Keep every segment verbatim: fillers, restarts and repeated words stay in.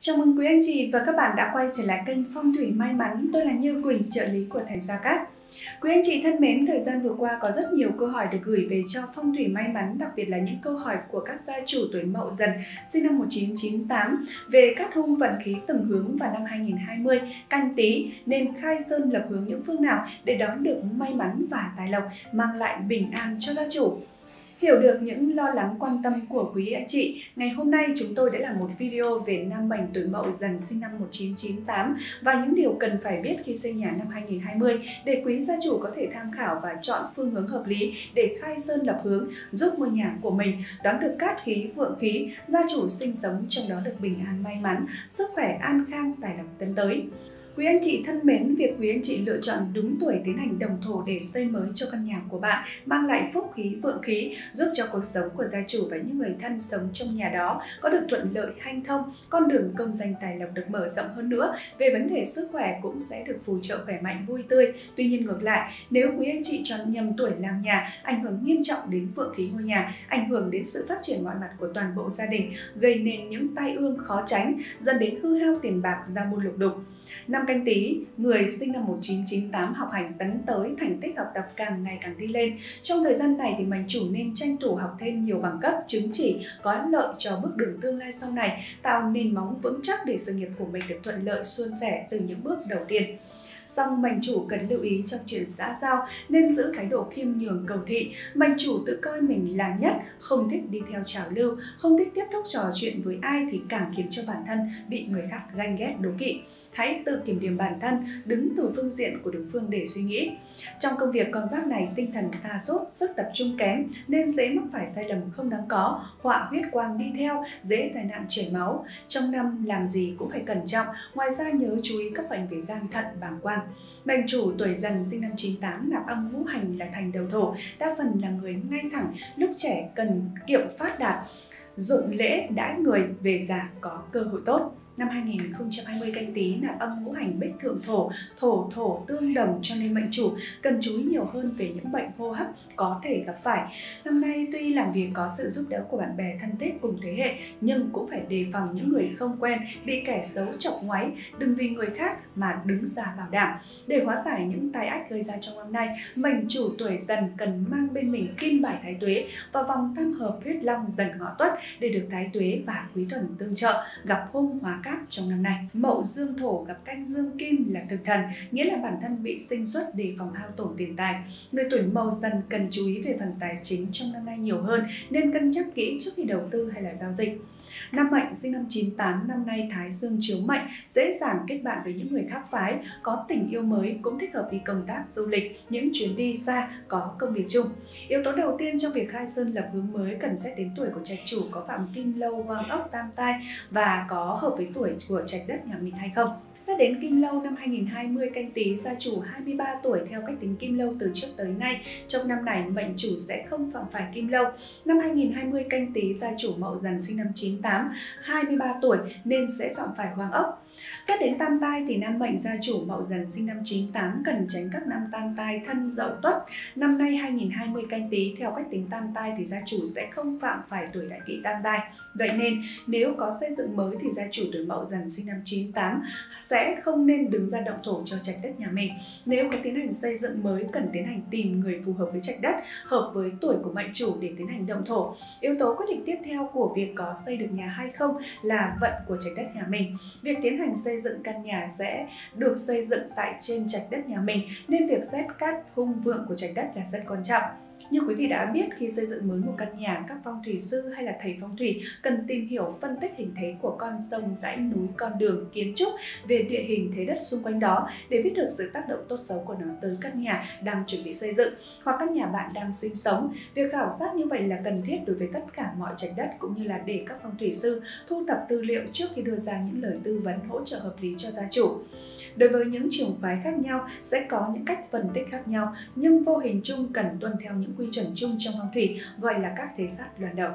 Chào mừng quý anh chị và các bạn đã quay trở lại kênh Phong thủy may mắn. Tôi là Như Quỳnh, trợ lý của thầy Gia Cát. Quý anh chị thân mến, thời gian vừa qua có rất nhiều câu hỏi được gửi về cho phong thủy may mắn, đặc biệt là những câu hỏi của các gia chủ tuổi Mậu Dần sinh năm một nghìn chín trăm chín mươi tám về cát hung vận khí từng hướng vào năm hai nghìn không trăm hai mươi, Canh Tý nên khai sơn lập hướng những phương nào để đón được may mắn và tài lộc, mang lại bình an cho gia chủ. Hiểu được những lo lắng quan tâm của quý anh chị, ngày hôm nay chúng tôi đã làm một video về nam mệnh tuổi Mậu Dần sinh năm một nghìn chín trăm chín mươi tám và những điều cần phải biết khi xây nhà năm hai nghìn không trăm hai mươi để quý gia chủ có thể tham khảo và chọn phương hướng hợp lý để khai sơn lập hướng, giúp ngôi nhà của mình đón được cát khí, vượng khí, gia chủ sinh sống trong đó được bình an may mắn, sức khỏe an khang, tài lộc tấn tới. Quý anh chị thân mến, việc quý anh chị lựa chọn đúng tuổi tiến hành đồng thổ để xây mới cho căn nhà của bạn mang lại phúc khí, vượng khí, giúp cho cuộc sống của gia chủ và những người thân sống trong nhà đó có được thuận lợi, hanh thông, con đường công danh tài lộc được mở rộng hơn nữa. Về vấn đề sức khỏe cũng sẽ được phù trợ khỏe mạnh, vui tươi. Tuy nhiên ngược lại, nếu quý anh chị chọn nhầm tuổi làm nhà, ảnh hưởng nghiêm trọng đến vượng khí ngôi nhà, ảnh hưởng đến sự phát triển mọi mặt của toàn bộ gia đình, gây nên những tai ương khó tránh, dẫn đến hư hao tiền bạc, gia môn lục đục. Năm Canh Tý, người sinh năm một nghìn chín trăm chín mươi tám học hành tấn tới, thành tích học tập càng ngày càng đi lên. Trong thời gian này thì mệnh chủ nên tranh thủ học thêm nhiều bằng cấp, chứng chỉ có lợi cho bước đường tương lai sau này, tạo nền móng vững chắc để sự nghiệp của mình được thuận lợi suôn sẻ từ những bước đầu tiên. Song mệnh chủ cần lưu ý trong chuyện xã giao nên giữ thái độ khiêm nhường, cầu thị. Mệnh chủ tự coi mình là nhất, không thích đi theo trào lưu, không thích tiếp tục trò chuyện với ai thì càng khiến cho bản thân bị người khác ganh ghét, đố kỵ. Hãy tự kiểm điểm bản thân, đứng từ phương diện của đối phương để suy nghĩ. Trong công việc, con giáp này tinh thần sa sút, sức tập trung kém nên dễ mắc phải sai lầm không đáng có, họa huyết quang đi theo, dễ tai nạn chảy máu. Trong năm làm gì cũng phải cẩn trọng, ngoài ra nhớ chú ý các bệnh về gan, thận, bàng quang. Mệnh chủ tuổi Dần sinh năm chín mươi tám nạp âm ngũ hành là thành đầu thổ, đa phần là người ngay thẳng, lúc trẻ cần kiệm phát đạt, dụng lễ đãi người, về già có cơ hội tốt. Năm hai nghìn không trăm hai mươi Canh Tý nạp âm ngũ hành bích thượng thổ, thổ thổ tương đồng, cho nên mệnh chủ cần chú ý nhiều hơn về những bệnh hô hấp có thể gặp phải. Năm nay tuy làm việc có sự giúp đỡ của bạn bè thân thích cùng thế hệ nhưng cũng phải đề phòng những người không quen bị kẻ xấu chọc ngoáy, đừng vì người khác mà đứng ra bảo đảm. Để hóa giải những tai ách gây ra trong năm nay, mệnh chủ tuổi Dần cần mang bên mình kim bài thái tuế và vòng tam hợp huyết long Dần Ngọ Tuất để được thái tuế và quý thuần tương trợ, gặp hung hóa cát trong năm nay. Mậu dương thổ gặp canh dương kim là thực thần, nghĩa là bản thân bị sinh xuất đề phòng hao tổn tiền tài. Người tuổi Mậu Dần cần chú ý về phần tài chính trong năm nay nhiều hơn, nên cân nhắc kỹ trước khi đầu tư hay là giao dịch. Nam mệnh sinh năm chín mươi tám, năm nay thái dương chiếu mệnh, dễ dàng kết bạn với những người khác phái, có tình yêu mới, cũng thích hợp đi công tác, du lịch, những chuyến đi xa, có công việc chung. Yếu tố đầu tiên trong việc khai sơn lập hướng mới cần xét đến tuổi của trạch chủ có phạm kim lâu, hoang ốc, tam tai và có hợp với tuổi của trạch đất nhà mình hay không. Xét đến kim lâu năm hai nghìn không trăm hai mươi Canh Tý, gia chủ hai mươi ba tuổi theo cách tính kim lâu từ trước tới nay. Trong năm này mệnh chủ sẽ không phạm phải kim lâu. Năm hai nghìn không trăm hai mươi Canh Tý, gia chủ Mậu Dần sinh năm chín mươi tám, hai mươi ba tuổi nên sẽ phạm phải hoang ốc. Xét đến tam tai thì nam mệnh gia chủ Mậu Dần sinh năm chín mươi tám cần tránh các năm tam tai Thân, Dậu, Tuất. Năm nay hai nghìn không trăm hai mươi Canh Tý theo cách tính tam tai thì gia chủ sẽ không phạm phải tuổi đại kỵ tam tai. Vậy nên nếu có xây dựng mới thì gia chủ tuổi Mậu Dần sinh năm chín mươi tám sẽ không nên đứng ra động thổ cho trạch đất nhà mình. Nếu có tiến hành xây dựng mới cần tiến hành tìm người phù hợp với trạch đất, hợp với tuổi của mệnh chủ để tiến hành động thổ. Yếu tố quyết định tiếp theo của việc có xây được nhà hay không là vận của trạch đất nhà mình. Việc tiến hành xây dựng căn nhà sẽ được xây dựng tại trên trạch đất nhà mình nên việc xét cát hung vượng của trạch đất là rất quan trọng. Như quý vị đã biết, khi xây dựng mới một căn nhà, các phong thủy sư hay là thầy phong thủy cần tìm hiểu phân tích hình thế của con sông, dãy núi, con đường, kiến trúc về địa hình thế đất xung quanh đó để biết được sự tác động tốt xấu của nó tới căn nhà đang chuẩn bị xây dựng hoặc căn nhà bạn đang sinh sống. Việc khảo sát như vậy là cần thiết đối với tất cả mọi trạch đất, cũng như là để các phong thủy sư thu thập tư liệu trước khi đưa ra những lời tư vấn hỗ trợ hợp lý cho gia chủ. Đối với những trường phái khác nhau sẽ có những cách phân tích khác nhau, nhưng vô hình chung cần tuân theo những quy chuẩn chung trong phong thủy, gọi là các thế sát loan đầu.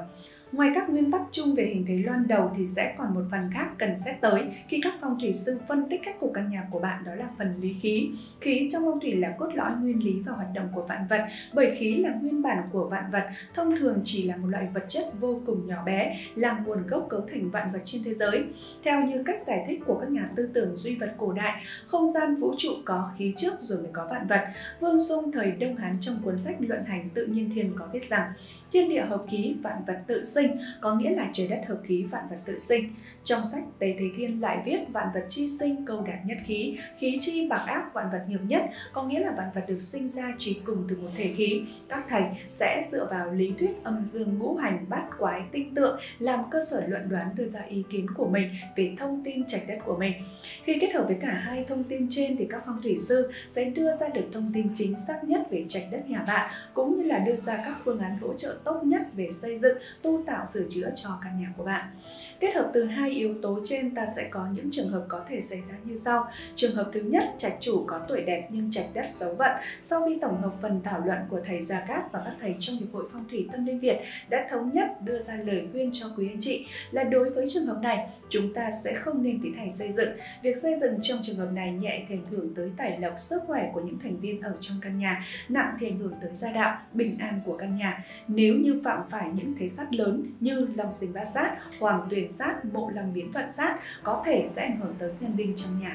Ngoài các nguyên tắc chung về hình thế loan đầu thì sẽ còn một phần khác cần xét tới khi các phong thủy sư phân tích cách cục căn nhà của bạn, đó là phần lý khí. Khí trong phong thủy là cốt lõi nguyên lý và hoạt động của vạn vật, bởi khí là nguyên bản của vạn vật, thông thường chỉ là một loại vật chất vô cùng nhỏ bé, là nguồn gốc cấu thành vạn vật trên thế giới. Theo như cách giải thích của các nhà tư tưởng duy vật cổ đại, không gian vũ trụ có khí trước rồi mới có vạn vật. Vương Sung thời Đông Hán trong cuốn sách Luận Hành Tự Nhiên Thiên có viết rằng thiên địa hợp khí, vạn vật tự sinh, có nghĩa là trời đất hợp khí, vạn vật tự sinh. Trong sách Tế Thế Thiên lại viết vạn vật chi sinh, câu đạt nhất khí, khí chi bạc ác, vạn vật nhược nhất, có nghĩa là vạn vật được sinh ra chỉ cùng từ một thể khí. Các thầy sẽ dựa vào lý thuyết âm dương ngũ hành bát quái tinh tượng làm cơ sở luận đoán đưa ra ý kiến của mình về thông tin trạch đất của mình. Khi kết hợp với cả hai thông tin trên thì các phong thủy sư sẽ đưa ra được thông tin chính xác nhất về trạch đất nhà bạn, cũng như là đưa ra các phương án hỗ trợ tốt nhất về xây dựng, tu tạo, sửa chữa cho căn nhà của bạn. Kết hợp từ hai yếu tố trên, ta sẽ có những trường hợp có thể xảy ra như sau. Trường hợp thứ nhất, trạch chủ có tuổi đẹp nhưng trạch đất xấu vận. Sau khi tổng hợp phần thảo luận của thầy Gia Cát và các thầy trong Hiệp hội Phong thủy Tâm Linh Việt đã thống nhất đưa ra lời khuyên cho quý anh chị là đối với trường hợp này, chúng ta sẽ không nên tiến hành xây dựng. Việc xây dựng trong trường hợp này nhẹ thì ảnh hưởng tới tài lộc, sức khỏe của những thành viên ở trong căn nhà, nặng thì ảnh hưởng tới gia đạo, bình an của căn nhà. Nếu như phạm phải những thế sát lớn như long sinh bát sát, hoàng tuyền sát, mộ long biến vận sát, có thể sẽ ảnh hưởng tới nhân đinh trong nhà.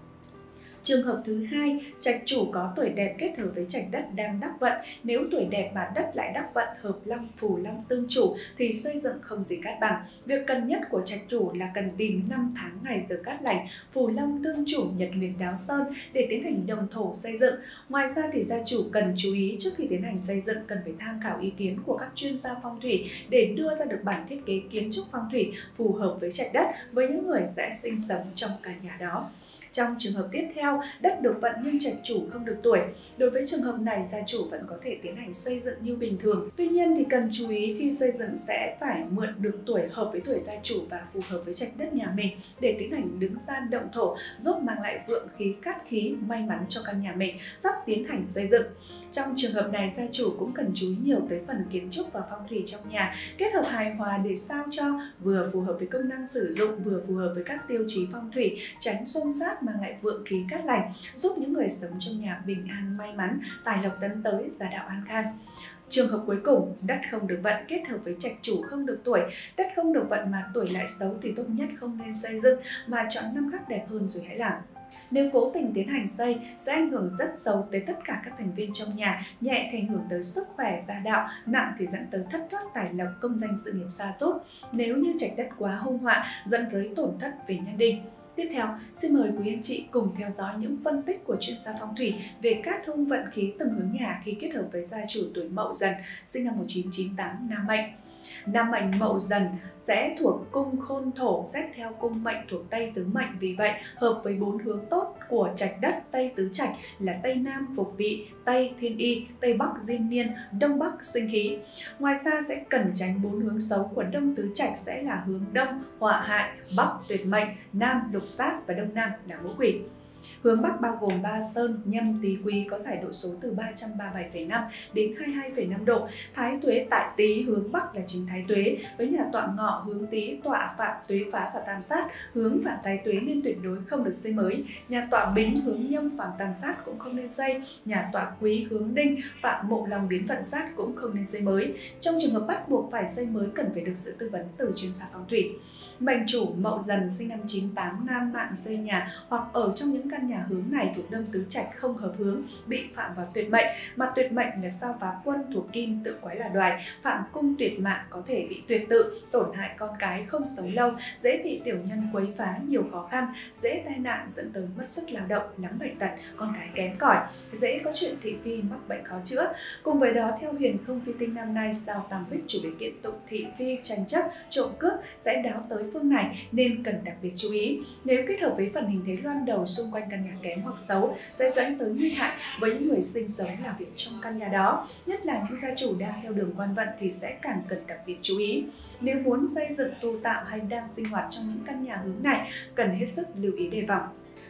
Trường hợp thứ hai, trạch chủ có tuổi đẹp kết hợp với trạch đất đang đắc vận. Nếu tuổi đẹp mà đất lại đắc vận, hợp long, phù long tương chủ thì xây dựng không gì cát bằng. Việc cần nhất của trạch chủ là cần tìm năm tháng ngày giờ cát lành, phù long tương chủ, nhật nguyệt đáo sơn để tiến hành đồng thổ xây dựng. Ngoài ra thì gia chủ cần chú ý trước khi tiến hành xây dựng cần phải tham khảo ý kiến của các chuyên gia phong thủy để đưa ra được bản thiết kế kiến trúc phong thủy phù hợp với trạch đất với những người sẽ sinh sống trong căn nhà đó. Trong trường hợp tiếp theo, đất được vận nhưng trạch chủ không được tuổi. Đối với trường hợp này, gia chủ vẫn có thể tiến hành xây dựng như bình thường. Tuy nhiên thì cần chú ý khi xây dựng sẽ phải mượn được tuổi hợp với tuổi gia chủ và phù hợp với trạch đất nhà mình để tiến hành đứng gian động thổ, giúp mang lại vượng khí, cát khí, may mắn cho căn nhà mình sắp tiến hành xây dựng. Trong trường hợp này, gia chủ cũng cần chú ý nhiều tới phần kiến trúc và phong thủy trong nhà, kết hợp hài hòa để sao cho vừa phù hợp với công năng sử dụng, vừa phù hợp với các tiêu chí phong thủy, tránh xung sát, mang lại vượng khí cát lành, giúp những người sống trong nhà bình an, may mắn, tài lộc tấn tới, gia đạo an khang. Trường hợp cuối cùng, đất không được vận kết hợp với trạch chủ không được tuổi. Đất không được vận mà tuổi lại xấu thì tốt nhất không nên xây dựng mà chọn năm khác đẹp hơn rồi hãy làm. Nếu cố tình tiến hành xây sẽ ảnh hưởng rất xấu tới tất cả các thành viên trong nhà, nhẹ thì ảnh hưởng tới sức khỏe, gia đạo, nặng thì dẫn tới thất thoát tài lộc, công danh sự nghiệp sa sút. Nếu như trạch đất quá hung họa dẫn tới tổn thất về nhân đinh. Tiếp theo, xin mời quý anh chị cùng theo dõi những phân tích của chuyên gia phong thủy về cát hung vận khí từng hướng nhà khi kết hợp với gia chủ tuổi Mậu Dần, sinh năm một nghìn chín trăm chín mươi tám, nam mệnh. Nam mệnh Mậu Dần sẽ thuộc cung khôn thổ, xét theo cung mệnh thuộc Tây tứ mệnh, vì vậy hợp với bốn hướng tốt của trạch đất Tây tứ trạch là Tây Nam phục vị, Tây thiên y, Tây Bắc diên niên, Đông Bắc sinh khí. Ngoài ra sẽ cần tránh bốn hướng xấu của Đông tứ trạch sẽ là hướng Đông họa hại, Bắc tuyệt mệnh, Nam lục sát và Đông Nam là ngũ quỷ. Hướng Bắc bao gồm Ba Sơn, Nhâm, Tý, Quý có giải độ số từ ba trăm ba mươi bảy phẩy năm đến hai mươi hai phẩy năm độ. Thái tuế tại Tý hướng Bắc là chính Thái tuế, với nhà tọa Ngọ hướng Tý tọa Phạm tuế phá và tam sát, hướng Phạm Thái tuế nên tuyệt đối không được xây mới. Nhà tọa Bính hướng Nhâm Phạm tam sát cũng không nên xây. Nhà tọa Quý hướng Đinh Phạm mộ long biến vận sát cũng không nên xây mới. Trong trường hợp bắt buộc phải xây mới cần phải được sự tư vấn từ chuyên gia phong thủy. Mệnh chủ Mậu Dần sinh năm chín tám, nam mạng xây nhà hoặc ở trong những căn nhà hướng này thuộc Đông tứ trạch không hợp hướng, bị phạm vào tuyệt mệnh. Mà tuyệt mệnh là sao phá quân thuộc Kim, tự quái là Đoài, phạm cung tuyệt mạng có thể bị tuyệt tự, tổn hại con cái, không sống lâu, dễ bị tiểu nhân quấy phá, nhiều khó khăn, dễ tai nạn dẫn tới mất sức lao động, lắm bệnh tật, con cái kém cỏi, dễ có chuyện thị phi, mắc bệnh khó chữa. Cùng với đó, theo huyền không phi tinh năm nay, sao tam bích chủ về kiện tụng, thị phi, tranh chấp, trộm cướp sẽ đáo tới phương này nên cần đặc biệt chú ý. Nếu kết hợp với phần hình thế loan đầu xung quanh căn nhà kém hoặc xấu sẽ dẫn tới nguy hại với những người sinh sống làm việc trong căn nhà đó, nhất là những gia chủ đang theo đường quan vận thì sẽ càng cần đặc biệt chú ý. Nếu muốn xây dựng tu tạo hay đang sinh hoạt trong những căn nhà hướng này cần hết sức lưu ý đề phòng.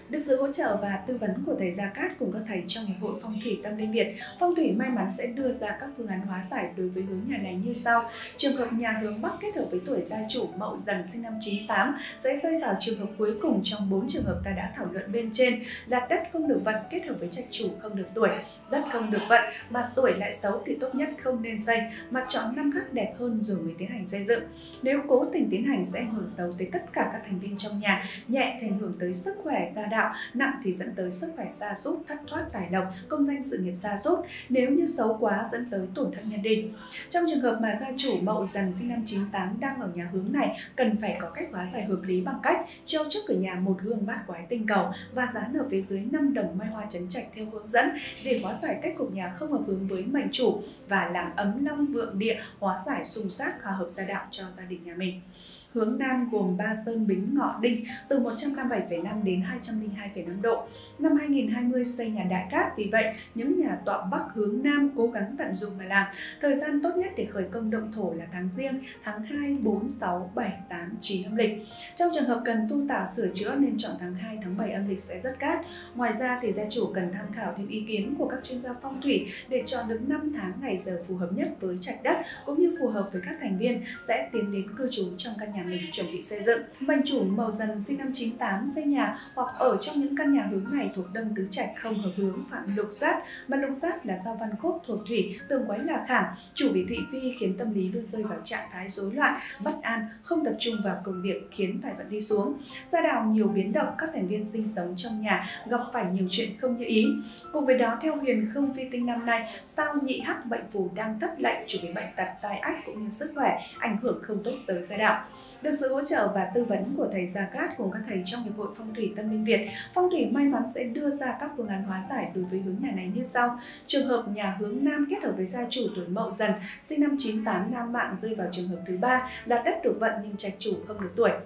Được sự hỗ trợ và tư vấn của thầy Gia Cát cùng các thầy trong Hiệp hội Phong thủy Tâm Linh Việt, Phong thủy may mắn sẽ đưa ra các phương án hóa giải đối với hướng nhà này như sau. Trường hợp nhà hướng Bắc kết hợp với tuổi gia chủ Mậu Dần sinh năm chín tám sẽ rơi vào trường hợp cuối cùng trong bốn trường hợp ta đã thảo luận bên trên là đất không được vận kết hợp với trạch chủ không được tuổi. Đất không được vận mà tuổi lại xấu thì tốt nhất không nên xây, mà chọn năm khác đẹp hơn rồi mới tiến hành xây dựng. Nếu cố tình tiến hành sẽ ảnh hưởng xấu tới tất cả các thành viên trong nhà, nhẹ thì ảnh hưởng tới sức khỏe gia đạo, nặng thì dẫn tới sức khỏe sa sút, thất thoát tài lộc, công danh sự nghiệp sa sút, nếu như xấu quá dẫn tới tổn thất nhân đình. Trong trường hợp mà gia chủ Mậu Dần sinh năm chín tám đang ở nhà hướng này, cần phải có cách hóa giải hợp lý bằng cách treo trước cửa nhà một gương bát quái tinh cầu và dán ở phía dưới năm đồng mai hoa chấn trạch theo hướng dẫn để hóa giải cách cục nhà không hợp hướng với mệnh chủ và làm ấm long vượng địa, hóa giải xung sát hòa hợp gia đạo cho gia đình nhà mình. Hướng Nam gồm Ba Sơn Bính Ngọ Đinh từ một trăm năm mươi bảy phẩy năm đến hai trăm lẻ hai phẩy năm độ. Năm hai nghìn không trăm hai mươi xây nhà Đại Cát, vì vậy những nhà tọa Bắc hướng Nam cố gắng tận dụng mà làm. Thời gian tốt nhất để khởi công động thổ là tháng Giêng, tháng hai, bốn, sáu, bảy, tám, chín âm lịch. Trong trường hợp cần tu tạo sửa chữa nên chọn tháng hai, tháng bảy âm lịch sẽ rất cát. Ngoài ra thì gia chủ cần tham khảo thêm ý kiến của các chuyên gia phong thủy để chọn được năm tháng ngày giờ phù hợp nhất với trạch đất cũng như phù hợp với các thành viên sẽ tiến đến cư trú trong căn nhà mình chuẩn bị xây dựng. Mệnh chủ Mậu Dần sinh năm chín tám xây nhà hoặc ở trong những căn nhà hướng này thuộc đông tứ trạch không hợp hướng phạm lục sát, mà lục sát là sao văn khúc thuộc thủy, tương quái là khảm, chủ về thị phi khiến tâm lý luôn rơi vào trạng thái rối loạn, bất an, không tập trung vào công việc khiến tài vận đi xuống. Gia đạo nhiều biến động, các thành viên sinh sống trong nhà gặp phải nhiều chuyện không như ý. Cùng với đó, theo huyền không phi tinh năm nay, sao nhị hắc mệnh phù đang thất lệnh chủ về bệnh tật, tai ách cũng như sức khỏe, ảnh hưởng không tốt tới gia đạo. Được sự hỗ trợ và tư vấn của thầy Gia Cát cùng các thầy trong Hiệp hội Phong thủy Tâm Linh Việt, Phong thủy may mắn sẽ đưa ra các phương án hóa giải đối với hướng nhà này như sau. Trường hợp nhà hướng Nam kết hợp với gia chủ tuổi Mậu Dần sinh năm chín tám nam mạng rơi vào trường hợp thứ ba là đất được vận nhưng trạch chủ không được tuổi.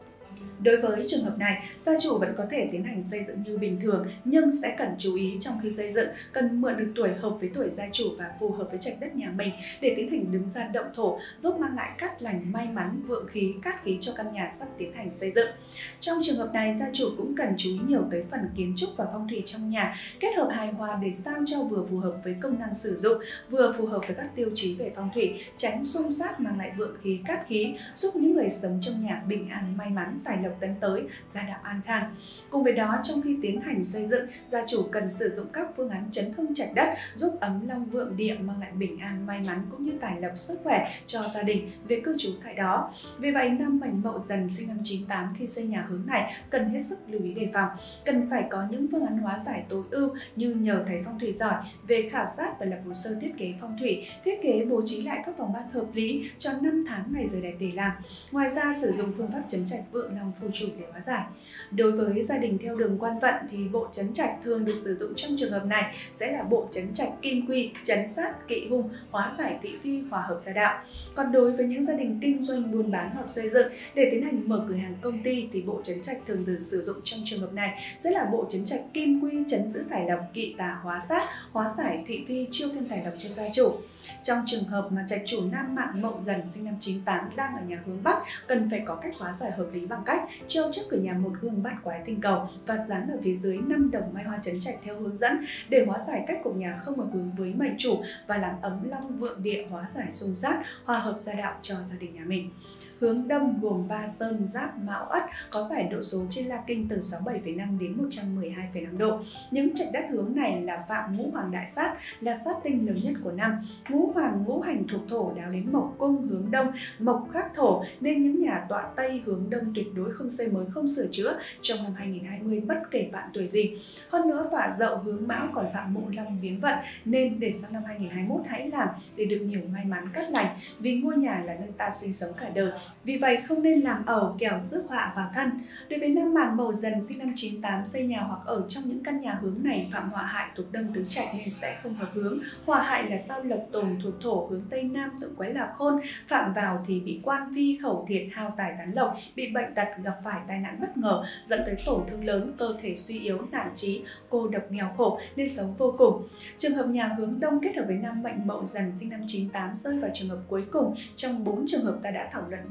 Đối với trường hợp này, gia chủ vẫn có thể tiến hành xây dựng như bình thường nhưng sẽ cần chú ý trong khi xây dựng cần mượn được tuổi hợp với tuổi gia chủ và phù hợp với trạch đất nhà mình để tiến hành đứng ra động thổ, giúp mang lại cát lành, may mắn, vượng khí, cát khí cho căn nhà sắp tiến hành xây dựng. Trong trường hợp này, gia chủ cũng cần chú ý nhiều tới phần kiến trúc và phong thủy trong nhà, kết hợp hài hòa để sao cho vừa phù hợp với công năng sử dụng, vừa phù hợp với các tiêu chí về phong thủy, tránh xung sát mang lại vượng khí, cát khí, giúp những người sống trong nhà bình an, may mắn, tài lộc tấn tới, gia đạo an khang. Cùng với đó, trong khi tiến hành xây dựng, gia chủ cần sử dụng các phương án chấn hưng trạch đất giúp ấm long vượng địa, mang lại bình an, may mắn cũng như tài lộc, sức khỏe cho gia đình về cư trú tại đó. Vì vậy, năm mệnh Mậu Dần sinh năm chín tám khi xây nhà hướng này cần hết sức lưu ý đề phòng, cần phải có những phương án hóa giải tối ưu như nhờ thầy phong thủy giỏi về khảo sát và lập hồ sơ thiết kế phong thủy, thiết kế bố trí lại các vòng ban hợp lý cho năm tháng ngày giờ đẹp để làm. Ngoài ra, sử dụng phương pháp chấn trạch vượng long phù chủ để hóa giải. Đối với gia đình theo đường quan vận thì bộ chấn trạch thường được sử dụng trong trường hợp này sẽ là bộ chấn trạch kim quy, chấn sát, kỵ hung, hóa giải thị phi, hòa hợp gia đạo. Còn đối với những gia đình kinh doanh buôn bán hoặc xây dựng để tiến hành mở cửa hàng công ty thì bộ chấn trạch thường được sử dụng trong trường hợp này sẽ là bộ chấn trạch kim quy, chấn giữ tài lộc, kỵ tà, hóa sát, hóa giải thị phi, chiêu thêm tài lộc cho gia chủ. Trong trường hợp mà trạch chủ nam mạng Mậu Dần sinh năm chín tám đang ở nhà hướng Bắc, cần phải có cách hóa giải hợp lý bằng cách treo trước cửa nhà một gương bát quái tinh cầu và dán ở phía dưới năm đồng mai hoa chấn trạch theo hướng dẫn để hóa giải cách cục nhà không hợp hướng với mệnh chủ và làm ấm long vượng địa, hóa giải xung sát, hòa hợp gia đạo cho gia đình nhà mình. Hướng Đông gồm Ba Sơn, Giáp, Mão, Ất có giải độ số trên La Kinh từ sáu mươi bảy phẩy năm đến một trăm mười hai phẩy năm độ. Những trạch đất hướng này là phạm ngũ hoàng đại sát, là sát tinh lớn nhất của năm. Ngũ hoàng ngũ hành thuộc thổ đáo đến mộc cung hướng Đông, mộc khắc thổ nên những nhà tọa Tây hướng Đông tuyệt đối không xây mới, không sửa chữa trong năm hai nghìn không trăm hai mươi bất kể bạn tuổi gì. Hơn nữa, tọa Dậu hướng Mão còn phạm mộ long biến vận nên để sang năm hai nghìn không trăm hai mươi mốt hãy làm để được nhiều may mắn cát lành, vì ngôi nhà là nơi ta sinh sống cả đời. Vì vậy không nên làm ẩu kẻo rước họa vào thân. Đối với nam mạng Mậu Dần sinh năm chín tám xây nhà hoặc ở trong những căn nhà hướng này phạm họa hại thuộc đông tứ trạch nên sẽ không hợp hướng. Họa hại là sao lộc tồn thuộc thổ hướng Tây Nam, tự quái là khôn, phạm vào thì bị quan phi khẩu thiệt, hao tài tán lộc, bị bệnh tật, gặp phải tai nạn bất ngờ dẫn tới tổn thương lớn, cơ thể suy yếu, nản trí, cô độc nghèo khổ nên sống vô cùng. Trường hợp nhà hướng Đông kết hợp với nam mệnh Mậu Dần sinh năm chín tám rơi vào trường hợp cuối cùng trong bốn trường hợp ta đã thảo luận bên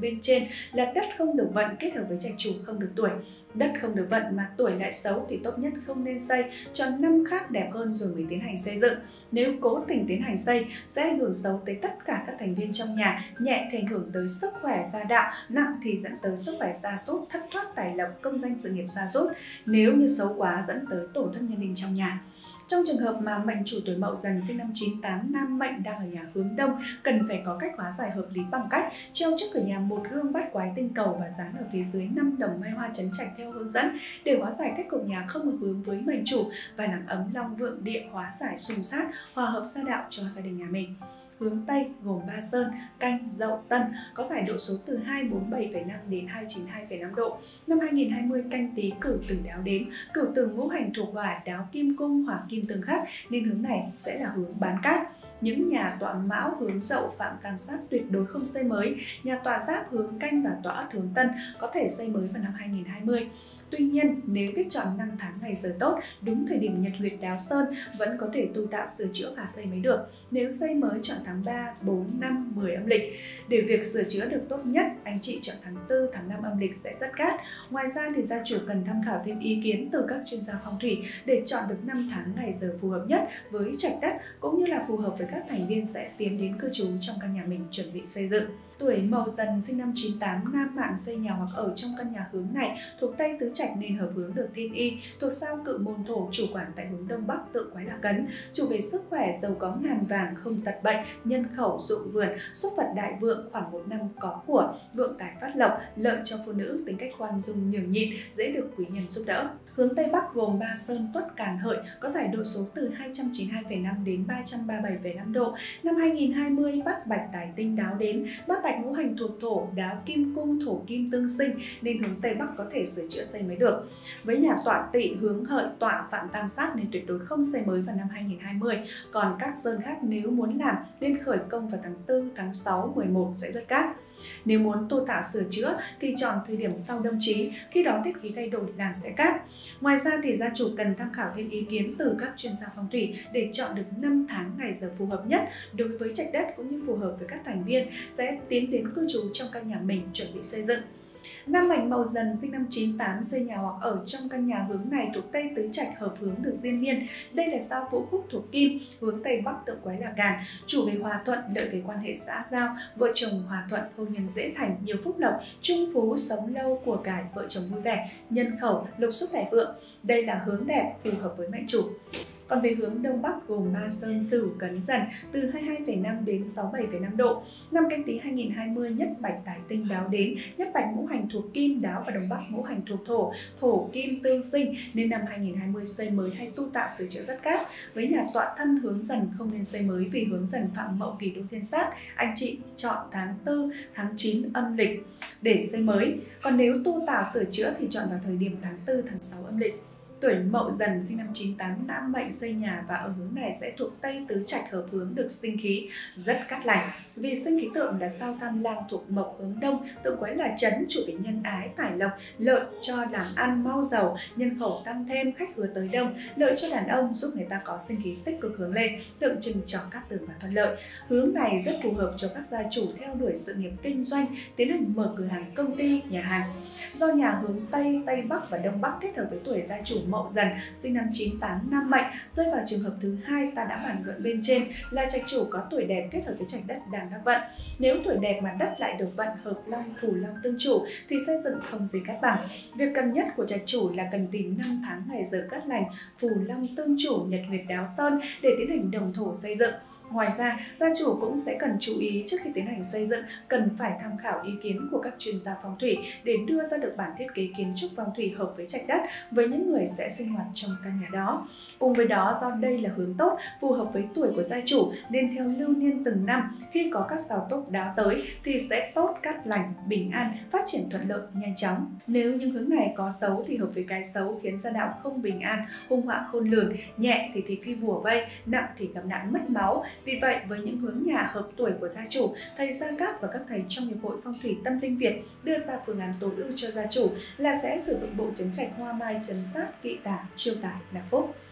bên trên là đất không được vận kết hợp với trạch chủ không được tuổi. Đất không được vận mà tuổi lại xấu thì tốt nhất không nên xây, chọn năm khác đẹp hơn rồi mới tiến hành xây dựng. Nếu cố tình tiến hành xây sẽ ảnh hưởng xấu tới tất cả các thành viên trong nhà, nhẹ thì ảnh hưởng tới sức khỏe gia đạo, nặng thì dẫn tới sức khỏe sa sút, thất thoát tài lộc, công danh sự nghiệp sa sút. Nếu như xấu quá dẫn tới tổn thất nhân linh trong nhà. Trong trường hợp mà mệnh chủ tuổi Mậu Dần sinh năm chín tám nam mệnh đang ở nhà hướng đông, cần phải có cách hóa giải hợp lý bằng cách treo trước cửa nhà một gương bát quái tinh cầu và dán ở phía dưới năm đồng mai hoa chấn trạch theo hướng dẫn để hóa giải cách cục nhà không được hướng với mệnh chủ và làm ấm long vượng địa, hóa giải xung sát, hòa hợp gia đạo cho gia đình nhà mình. Hướng Tây gồm Ba Sơn, Canh, Dậu, Tân có giải độ số từ hai mươi bốn phẩy bảy năm đến hai mươi chín hai phẩy năm độ. Năm hai nghìn không trăm hai mươi Canh Tý Cửu Tử đáo đến, Cửu Tử ngũ hành thuộc hỏa, đáo kim cung, hỏa kim tương khắc nên hướng này sẽ là hướng bán cát. Những nhà tọa Mão hướng Dậu, Phạm Tam Sát tuyệt đối không xây mới. Nhà tọa Giáp hướng Canh và tọa Ất hướng Tân có thể xây mới vào năm hai nghìn không trăm hai mươi. Tuy nhiên, nếu biết chọn năm tháng ngày giờ tốt, đúng thời điểm nhật nguyệt đáo sơn vẫn có thể tu tạo sửa chữa và xây mới được. Nếu xây mới chọn tháng ba, bốn, năm, mười âm lịch. Để việc sửa chữa được tốt nhất, anh chị chọn tháng tư, tháng năm âm lịch sẽ rất cát. Ngoài ra thì gia chủ cần tham khảo thêm ý kiến từ các chuyên gia phong thủy để chọn được năm tháng ngày giờ phù hợp nhất với trạch đất cũng như là phù hợp với các thành viên sẽ tiến đến cư trú trong căn nhà mình chuẩn bị xây dựng. Tuổi Mậu Dần sinh năm chín tám nam mạng xây nhà hoặc ở trong căn nhà hướng này thuộc Tây Tứ Trạch nên hợp hướng được thiên y, thuộc sao Cự Môn Thổ, chủ quản tại hướng Đông Bắc tự quái là Cấn, chủ về sức khỏe giàu có ngàn vàng, không tật bệnh, nhân khẩu ruộng vườn, xúc vật đại vượng, khoảng một năm có của, vượng tài phát lộc, lợi cho phụ nữ, tính cách khoan dung nhường nhịn, dễ được quý nhân giúp đỡ. Hướng Tây Bắc gồm Ba Sơn, Tuất, Càn, Hợi có giải độ số từ hai trăm chín mươi hai phẩy năm đến ba trăm ba mươi bảy phẩy năm độ. Năm hai nghìn không trăm hai mươi Bát Bạch tài tinh đáo đến, Bát Bạch ngũ hành thuộc thổ, đáo kim cung, thổ kim tương sinh nên hướng Tây Bắc có thể sửa chữa xây mới được. Với nhà tọa Tỵ hướng Hợi, tọa Phạm Tam Sát nên tuyệt đối không xây mới vào năm hai nghìn không trăm hai mươi. Còn các sơn khác nếu muốn làm nên khởi công vào tháng tư, tháng sáu, mười một sẽ rất cát. Nếu muốn tu tạo sửa chữa thì chọn thời điểm sau đông chí, khi đó tiết khí thay đổi làm sẽ cát. Ngoài ra thì gia chủ cần tham khảo thêm ý kiến từ các chuyên gia phong thủy để chọn được năm tháng ngày giờ phù hợp nhất đối với trạch đất cũng như phù hợp với các thành viên sẽ tiến đến cư trú trong căn nhà mình chuẩn bị xây dựng. Nam mệnh Mậu Dần sinh năm chín tám xây nhà hoặc ở trong căn nhà hướng này thuộc Tây Tứ Trạch hợp hướng được diên niên. Đây là sao Vũ Khúc thuộc Kim, hướng Tây Bắc tự quái là Càn, chủ về hòa thuận, lợi về quan hệ xã giao, vợ chồng hòa thuận, hôn nhân dễ thành, nhiều phúc lộc, trung phú, sống lâu, của cải, vợ chồng vui vẻ, nhân khẩu, lục xúc tài vượng. Đây là hướng đẹp phù hợp với mệnh chủ. Còn về hướng Đông Bắc gồm Ba Sơn, Sửu, Cấn, Dần từ hai mươi hai phẩy năm đến sáu mươi bảy phẩy năm độ. Năm Canh Tý hai nghìn không trăm hai mươi nhất Bạch tài tinh đáo đến, nhất Bạch ngũ hành thuộc Kim đáo và Đông Bắc ngũ hành thuộc Thổ, Thổ Kim tương sinh nên năm hai nghìn không trăm hai mươi xây mới hay tu tạo sửa chữa rất cát. Với nhà tọa thân hướng Dần không nên xây mới vì hướng Dần phạm Mậu Kỷ đô thiên sát. Anh chị chọn tháng tư, tháng chín âm lịch để xây mới. Còn nếu tu tạo sửa chữa thì chọn vào thời điểm tháng tư, tháng sáu âm lịch. Tuổi Mậu Dần sinh năm chín tám nam mệnh xây nhà và ở hướng này sẽ thuộc Tây Tứ Trạch hợp hướng được sinh khí rất cát lành. Vì sinh khí tượng là sao Tham Lang thuộc Mộc hướng Đông, tự quái là Chấn, chủ về nhân ái, tài lộc, lợi cho làm ăn mau giàu, nhân khẩu tăng thêm, khách hứa tới đông, lợi cho đàn ông, giúp người ta có sinh khí tích cực hướng lên, tượng trưng cho cát tường và thuận lợi. Hướng này rất phù hợp cho các gia chủ theo đuổi sự nghiệp kinh doanh, tiến hành mở cửa hàng công ty, nhà hàng. Do nhà hướng Tây, Tây Bắc và Đông Bắc kết hợp với tuổi gia chủ Mậu Dần sinh năm chín tám nam mệnh rơi vào trường hợp thứ hai ta đã bàn luận bên trên là trạch chủ có tuổi đẹp kết hợp với trạch đất đang đắc vận. Nếu tuổi đẹp mà đất lại được vận hợp long, phù long tương chủ thì xây dựng không gì cát bằng. Việc cần nhất của trạch chủ là cần tìm năm tháng ngày giờ cát lành, phù long tương chủ, nhật nguyệt đáo sơn để tiến hành đồng thổ xây dựng. Ngoài ra, gia chủ cũng sẽ cần chú ý trước khi tiến hành xây dựng cần phải tham khảo ý kiến của các chuyên gia phong thủy để đưa ra được bản thiết kế kiến trúc phong thủy hợp với trạch đất với những người sẽ sinh hoạt trong căn nhà đó. Cùng với đó, do đây là hướng tốt phù hợp với tuổi của gia chủ nên theo lưu niên từng năm khi có các sao tốt đáo tới thì sẽ tốt, cát lành, bình an, phát triển thuận lợi nhanh chóng. Nếu những hướng này có xấu thì hợp với cái xấu khiến gia đạo không bình an, hung họa khôn lường, nhẹ thì thị phi bùa vây, nặng thì gặp nạn mất máu. Vì vậy, với những hướng nhà hợp tuổi của gia chủ, thầy Gia Cát và các thầy trong Hiệp hội Phong thủy Tâm Linh Việt đưa ra phương án tối ưu cho gia chủ là sẽ sử dụng bộ chấn trạch hoa mai chấn sát, kỵ tả, chiêu tài là phúc.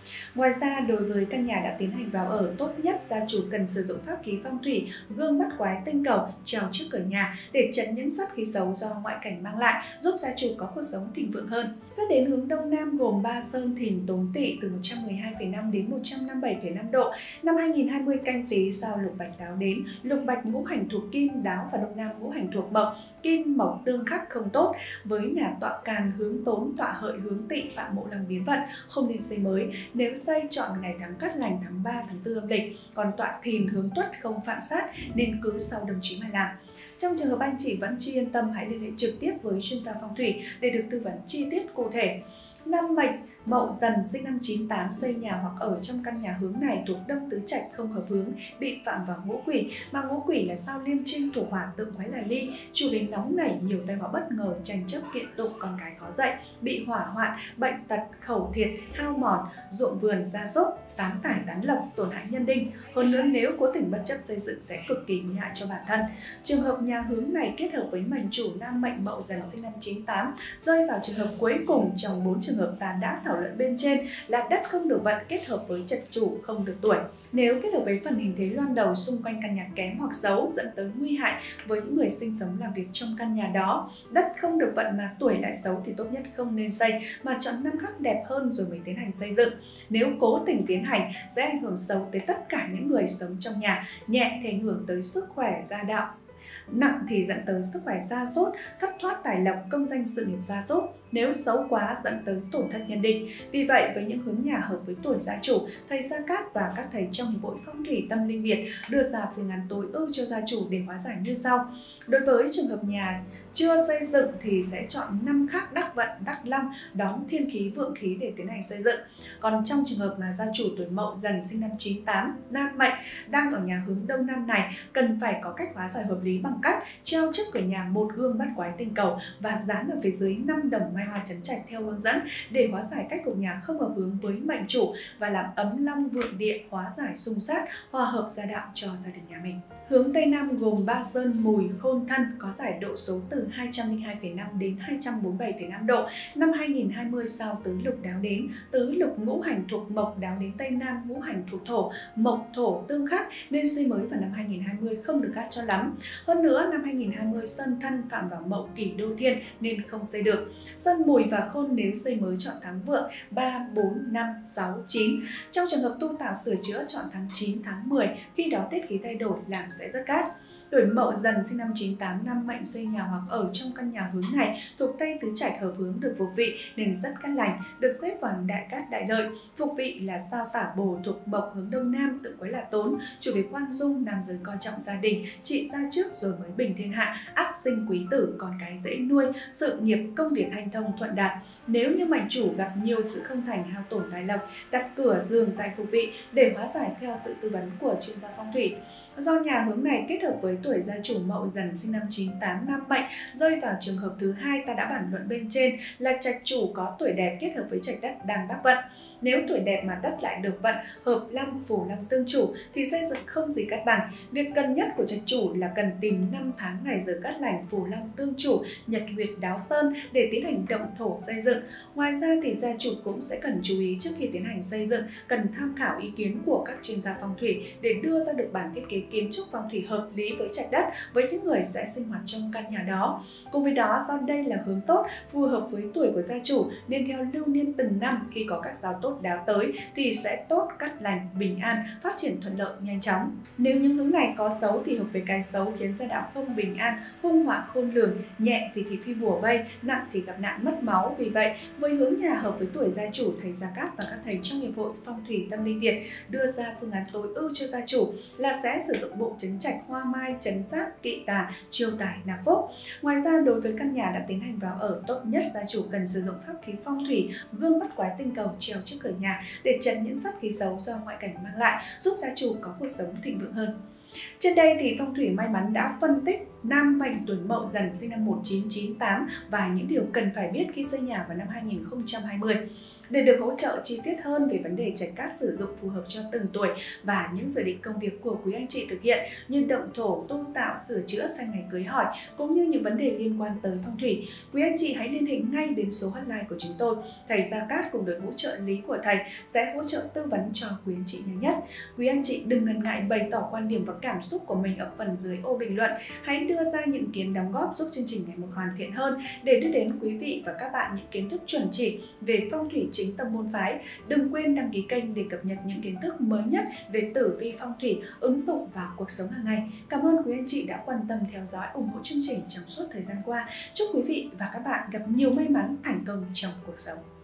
Ngoài ra, đối với căn nhà đã tiến hành vào ở, tốt nhất gia chủ cần sử dụng pháp khí phong thủy gương bắt quái tinh cầu treo trước cửa nhà để trấn những sát khí xấu do ngoại cảnh mang lại, giúp gia chủ có cuộc sống thịnh vượng hơn. Xét đến hướng đông nam gồm Ba Sơn, Thìn, Tốn Tỵ từ một trăm mười hai phẩy năm đến một trăm năm mươi bảy phẩy năm độ. Năm hai nghìn không trăm hai mươi Canh Tý sao lục bạch đáo đến, lục bạch ngũ hành thuộc Kim, đáo và đông nam ngũ hành thuộc Mộc, Kim Mộc tương khắc không tốt. Với nhà tọa Càn hướng Tốn, tọa Hợi hướng Tỵ, phạm mộ làm biến vận, không nên xây mới. Nếu xây chọn ngày tháng cát lành tháng ba, tháng tư âm lịch. Còn tọa Thìn hướng Tuất không phạm sát nên cứ sau đồng chí mà làm. Trong trường hợp anh chị vẫn chưa yên tâm, hãy liên hệ trực tiếp với chuyên gia phong thủy để được tư vấn chi tiết cụ thể. Năm mệnh Mậu Dần sinh năm chín tám xây nhà hoặc ở trong căn nhà hướng này thuộc Đông Tứ Trạch không hợp hướng, bị phạm vào ngũ quỷ, mà ngũ quỷ là sao Liêm Trinh thuộc hỏa, tượng quái là Ly, chủ đến nóng nảy, nhiều tai họa bất ngờ, tranh chấp kiện tụng, con cái khó dạy, bị hỏa hoạn, bệnh tật, khẩu thiệt, hao mòn, ruộng vườn, gia súc, tán tải tán lộc, tổn hại nhân đinh. Hơn nữa, nếu cố tình bất chấp xây dựng sẽ cực kỳ nguy hại cho bản thân. Trường hợp nhà hướng này kết hợp với mệnh chủ nam mệnh Mậu Dần sinh năm chín tám rơi vào trường hợp cuối cùng trong bốn trường hợp ta đã thảo luận bên trên là đất không được vận kết hợp với trạch chủ không được tuổi. Nếu kết hợp với phần hình thế loan đầu xung quanh căn nhà kém hoặc xấu dẫn tới nguy hại với những người sinh sống làm việc trong căn nhà đó, đất không được vận mà tuổi lại xấu thì tốt nhất không nên xây mà chọn năm khắc đẹp hơn rồi mới tiến hành xây dựng. Nếu cố tình tiến hành sẽ ảnh hưởng xấu tới tất cả những người sống trong nhà, nhẹ thì ảnh hưởng tới sức khỏe gia đạo, nặng thì dẫn tới sức khỏe sa sút, thất thoát tài lộc, công danh sự nghiệp sa sút. Nếu xấu quá dẫn tới tổn thất nhân định. Vì vậy, với những hướng nhà hợp với tuổi gia chủ, thầy Gia Cát và các thầy trong Hiệp hội Phong thủy Tâm Linh Việt đưa ra phương án tối ưu cho gia chủ để hóa giải như sau. Đối với trường hợp nhà chưa xây dựng thì sẽ chọn năm khắc đắc vận, đắc long, đón thiên khí, vượng khí để tiến hành xây dựng. Còn trong trường hợp mà gia chủ tuổi Mậu Dần sinh năm chín tám, nam mệnh đang ở nhà hướng đông nam này, cần phải có cách hóa giải hợp lý bằng cách treo trước cửa nhà một gương bắt quái tinh cầu và dán ở phía dưới năm đồng mai hoa chấn trạch theo hướng dẫn để hóa giải cách của nhà không hợp hướng với mệnh chủ và làm ấm long vượng địa, hóa giải xung sát, hòa hợp gia đạo cho gia đình nhà mình. Hướng Tây Nam gồm Ba Sơn, Mùi, Khôn, Thân có giải độ số từ hai trăm lẻ hai phẩy năm đến hai trăm bốn mươi bảy phẩy năm độ. Năm hai nghìn không trăm hai mươi sao tứ lục đáo đến, tứ lục ngũ hành thuộc Mộc đáo đến Tây Nam, ngũ hành thuộc Thổ, Mộc Thổ tương khắc nên xây mới vào năm hai nghìn không trăm hai mươi không được gắt cho lắm. Hơn nữa, năm hai nghìn không trăm hai mươi Sơn Thân phạm vào Mậu Kỷ Đô Thiên nên không xây được. Sơn Mùi và Khôn nếu xây mới chọn tháng vượng ba, bốn, năm, sáu, chín. Trong trường hợp tu tạo sửa chữa chọn tháng chín, tháng mười, khi đó tiết khí thay đổi làm sẽ rất cát. Tuổi Mậu Dần sinh năm chín tám, năm mệnh xây nhà hoặc ở trong căn nhà hướng này thuộc Tây Tứ Trạch hợp hướng được phục vị nên rất cát lành, được xếp vào đại cát đại lợi. Phục vị là sao Tả Bồ thuộc Mộc hướng đông nam, tự quái là Tốn, chủ về quan dung, nam giới coi trọng gia đình, trị gia trước rồi mới bình thiên hạ, ác sinh quý tử, con cái dễ nuôi, sự nghiệp công việc hanh thông thuận đạt. Nếu như mệnh chủ gặp nhiều sự không thành, hao tổn tài lộc, đặt cửa giường tại phục vị để hóa giải theo sự tư vấn của chuyên gia phong thủy. Do nhà hướng này kết hợp với tuổi gia chủ Mậu Dần sinh năm chín tám, nam mệnh rơi vào trường hợp thứ hai ta đã bàn luận bên trên là trạch chủ có tuổi đẹp kết hợp với trạch đất đang đắc vận. Nếu tuổi đẹp mà đất lại được vận hợp long, phù long tương chủ thì xây dựng không gì cát bằng. Việc cần nhất của trạch chủ là cần tìm năm tháng ngày giờ cát lành, phù long tương chủ, nhật nguyệt đáo sơn để tiến hành động thổ xây dựng. Ngoài ra thì gia chủ cũng sẽ cần chú ý trước khi tiến hành xây dựng, cần tham khảo ý kiến của các chuyên gia phong thủy để đưa ra được bản thiết kế kiến trúc phong thủy hợp lý với trạch đất với những người sẽ sinh hoạt trong căn nhà đó. Cùng với đó, do đây là hướng tốt phù hợp với tuổi của gia chủ nên theo lưu niên từng năm khi có các sao tốt đáo tới thì sẽ tốt, cát lành, bình an, phát triển thuận lợi nhanh chóng. Nếu những hướng này có xấu thì hợp với cái xấu khiến gia đạo không bình an, hung họa khôn lường, nhẹ thì thị phi bủa vây, nặng thì gặp nạn mất máu. Vì vậy, với hướng nhà hợp với tuổi gia chủ, thầy Gia Cát và các thầy trong Hiệp hội Phong thủy Tâm Linh Việt đưa ra phương án tối ưu cho gia chủ là sẽ sử dụng bộ trấn trạch hoa mai, trấn sát, kỵ tà, chiêu tài, nạp phúc. Ngoài ra, đối với căn nhà đã tiến hành vào ở, tốt nhất gia chủ cần sử dụng pháp khí phong thủy gương bắt quái tinh cầu treo trước cửa nhà để trấn những sát khí xấu do ngoại cảnh mang lại, giúp gia chủ có cuộc sống thịnh vượng hơn. Trên đây thì Phong thủy may mắn đã phân tích nam mệnh tuổi Mậu Dần sinh năm một nghìn chín trăm chín mươi tám và những điều cần phải biết khi xây nhà vào năm hai nghìn không trăm hai mươi. Để được hỗ trợ chi tiết hơn về vấn đề trạch cát sử dụng phù hợp cho từng tuổi và những dự định công việc của quý anh chị thực hiện như động thổ, tu tạo, sửa chữa sang ngày cưới hỏi cũng như những vấn đề liên quan tới phong thủy, quý anh chị hãy liên hệ ngay đến số hotline của chúng tôi. Thầy Gia Cát cùng đội ngũ trợ lý của thầy sẽ hỗ trợ tư vấn cho quý anh chị nhanh nhất. Quý anh chị đừng ngần ngại bày tỏ quan điểm và cảm xúc của mình ở phần dưới ô bình luận. Hãy đưa ra những ý kiến đóng góp giúp chương trình ngày một hoàn thiện hơn để đưa đến quý vị và các bạn những kiến thức chuẩn chỉ về phong thủy chính tông môn phái. Đừng quên đăng ký kênh để cập nhật những kiến thức mới nhất về tử vi phong thủy ứng dụng vào cuộc sống hàng ngày. Cảm ơn quý anh chị đã quan tâm theo dõi ủng hộ chương trình trong suốt thời gian qua. Chúc quý vị và các bạn gặp nhiều may mắn, thành công trong cuộc sống.